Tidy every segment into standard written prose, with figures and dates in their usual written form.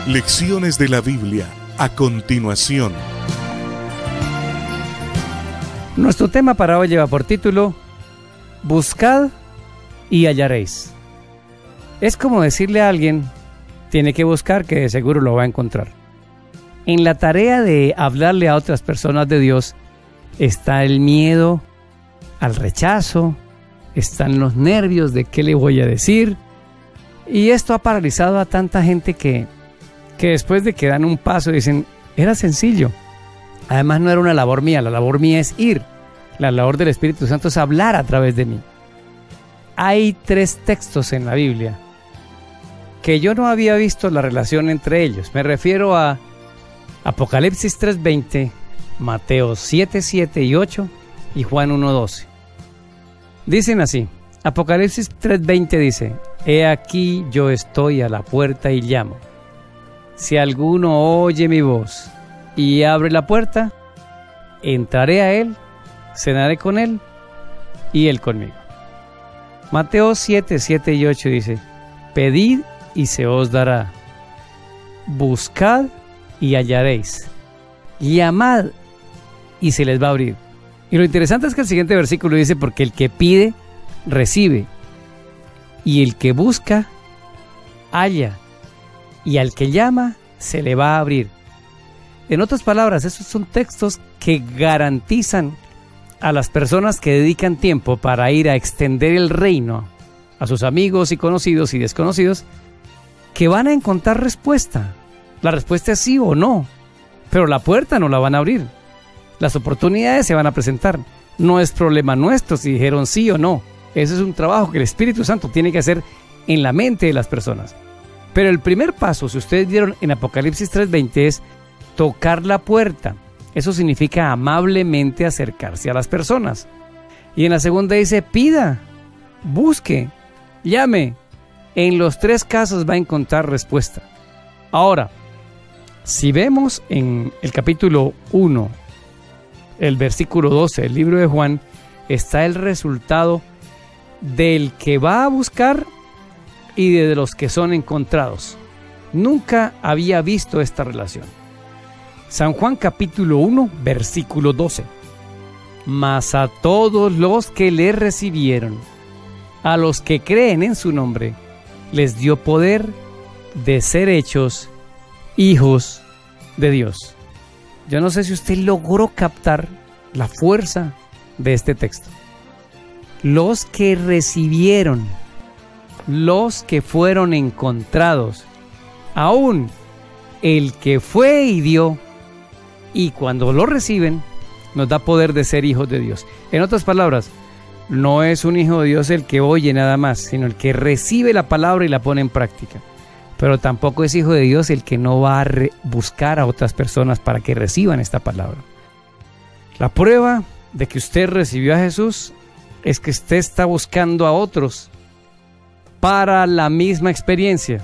Lecciones de la Biblia a continuación. Nuestro tema para hoy lleva por título Buscad y hallaréis. Es como decirle a alguien, tiene que buscar que de seguro lo va a encontrar. En la tarea de hablarle a otras personas de Dios está el miedo al rechazo, están los nervios de qué le voy a decir, y esto ha paralizado a tanta gente que después de que dan un paso dicen, era sencillo. Además no era una labor mía, la labor mía es ir. La labor del Espíritu Santo es hablar a través de mí. Hay 3 textos en la Biblia que yo no había visto la relación entre ellos. Me refiero a Apocalipsis 3:20, Mateo 7:7 y 8 y Juan 1:12. Dicen así, Apocalipsis 3:20 dice, He aquí yo estoy a la puerta y llamo. Si alguno oye mi voz y abre la puerta, entraré a él, cenaré con él y él conmigo. Mateo 7:7 y 8 dice, Pedid y se os dará, buscad y hallaréis, llamad y se les va a abrir. Y lo interesante es que el siguiente versículo dice, porque el que pide, recibe, y el que busca, halla, y al que llama, se le va a abrir. En otras palabras, esos son textos que garantizan a las personas que dedican tiempo para ir a extender el reino a sus amigos y conocidos y desconocidos, que van a encontrar respuesta. La respuesta es sí o no, pero la puerta no la van a abrir. Las oportunidades se van a presentar. No es problema nuestro si dijeron sí o no. Ese es un trabajo que el Espíritu Santo tiene que hacer en la mente de las personas. Pero el primer paso, si ustedes vieron en Apocalipsis 3:20, es tocar la puerta. Eso significa amablemente acercarse a las personas. Y en la segunda dice, pida, busque, llame. En los 3 casos va a encontrar respuesta. Ahora, si vemos en el capítulo 1, el versículo 12 del libro de Juan, está el resultado del que va a buscar y de los que son encontrados. Nunca había visto esta relación. San Juan capítulo 1, versículo 12. Mas a todos los que le recibieron, a los que creen en su nombre, les dio poder de ser hechos hijos de Dios. Yo no sé si usted logró captar la fuerza de este texto. Los que recibieron, los que fueron encontrados, aún el que fue y dio, y cuando lo reciben, nos da poder de ser hijos de Dios. En otras palabras, no es un hijo de Dios el que oye nada más, sino el que recibe la palabra y la pone en práctica. Pero tampoco es hijo de Dios el que no va a buscar a otras personas para que reciban esta palabra. La prueba de que usted recibió a Jesús es que usted está buscando a otros para la misma experiencia.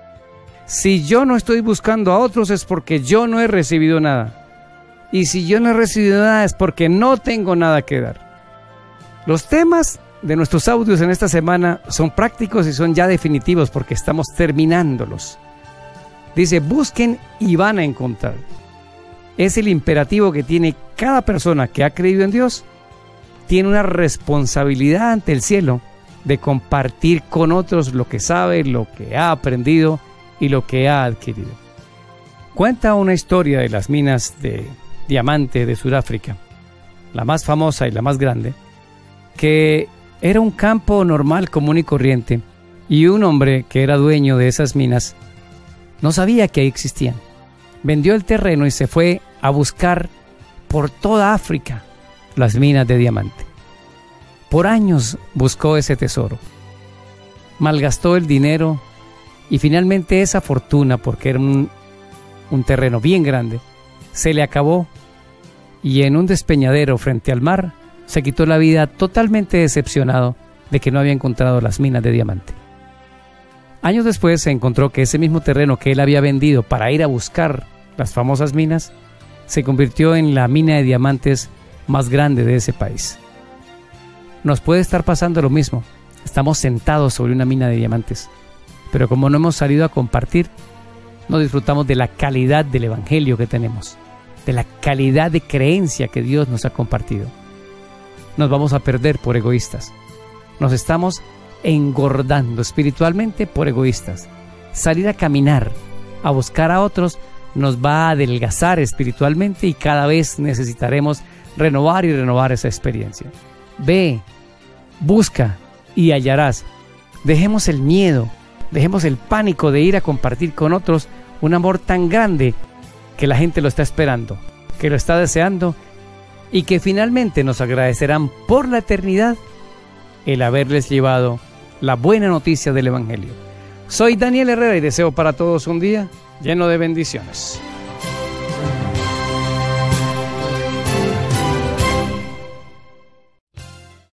Si yo no estoy buscando a otros es porque yo no he recibido nada. Y si yo no he recibido nada es porque no tengo nada que dar. Los temas de nuestros audios en esta semana son prácticos y son ya definitivos porque estamos terminándolos. Dice, busquen y van a encontrar. Es el imperativo que tiene cada persona que ha creído en Dios. Tiene una responsabilidad ante el cielo de compartir con otros lo que sabe, lo que ha aprendido y lo que ha adquirido. Cuenta una historia de las minas de diamante de Sudáfrica, la más famosa y la más grande, que era un campo normal, común y corriente, y un hombre que era dueño de esas minas no sabía que ahí existían. Vendió el terreno y se fue a buscar por toda África las minas de diamante. Por años buscó ese tesoro, malgastó el dinero y finalmente esa fortuna, porque era un terreno bien grande, se le acabó y en un despeñadero frente al mar se quitó la vida totalmente decepcionado de que no había encontrado las minas de diamante. Años después se encontró que ese mismo terreno que él había vendido para ir a buscar las famosas minas se convirtió en la mina de diamantes más grande de ese país. Nos puede estar pasando lo mismo. Estamos sentados sobre una mina de diamantes, pero como no hemos salido a compartir, no disfrutamos de la calidad del Evangelio que tenemos, de la calidad de creencia que Dios nos ha compartido. Nos vamos a perder por egoístas. Nos estamos engordando espiritualmente por egoístas. Salir a caminar, a buscar a otros, nos va a adelgazar espiritualmente y cada vez necesitaremos renovar y renovar esa experiencia. Ve, busca y hallarás. Dejemos el miedo, dejemos el pánico de ir a compartir con otros un amor tan grande que la gente lo está esperando, que lo está deseando y que finalmente nos agradecerán por la eternidad el haberles llevado la buena noticia del Evangelio. Soy Daniel Herrera y deseo para todos un día lleno de bendiciones.